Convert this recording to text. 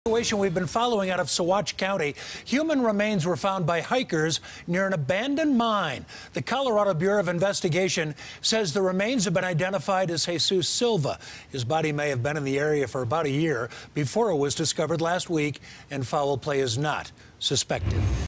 Situation we've been following out of Saguache County. Human remains were found by hikers near an abandoned mine. The Colorado Bureau of Investigation says the remains have been identified as Jesus Silva. His body may have been in the area for about a year before it was discovered last week, and foul play is not suspected.